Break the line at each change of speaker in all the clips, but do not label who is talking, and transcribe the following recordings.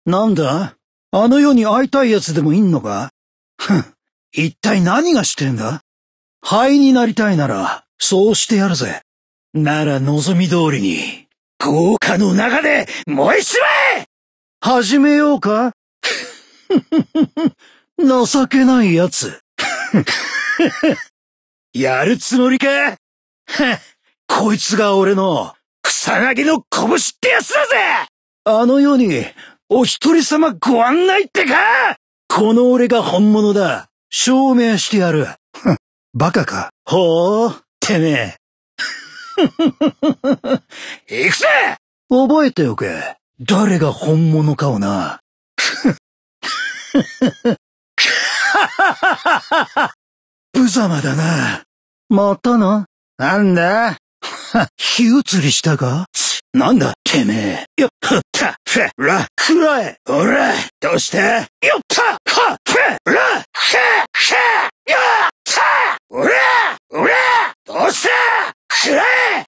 なんだ？あの世に会いたい奴でもいんのか？ふん、一体何がしてんだ？灰になりたいなら、そうしてやるぜ。なら望み通りに、豪華の中で燃えちまえ！始めようか？情けない奴。やるつもりか？こいつが俺の草薙の拳ってやつだぜ！あの世にお一人様ご案内ってか？この俺が本物だ。証明してやる。バカか。ほう、てめえ。行くぜ！覚えておけ。誰が本物かをな。無様だな。またな。なんだ？火移りしたか？なんだてめえ。よっ、ふった、ふら、くらえ。おら、どうした？よった、は、ふら、ふ、ふ、よった、おら、おら、どうした？くらえ。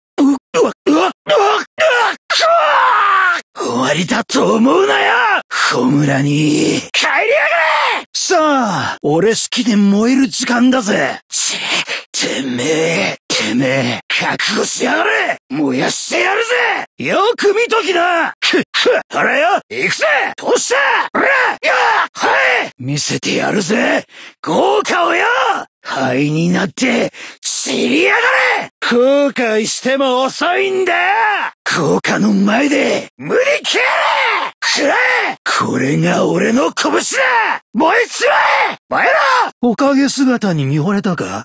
終わりだと思うなよ！ホムラに、帰りやがれ！さあ、俺好きで燃える時間だぜ。てめえ、覚悟しやがれ！燃やしてやるぜ！よく見ときな！ほらよ、行くぜ！どうした？ほら、よ！はい！見せてやるぜ！豪華をよ！灰になって、知りやがれ！後悔しても遅いんだよ！豪華の前で、無理切れ！くらえ！これが俺の拳だ！燃えちまえ！燃えろ！おかげ姿に見惚れたか？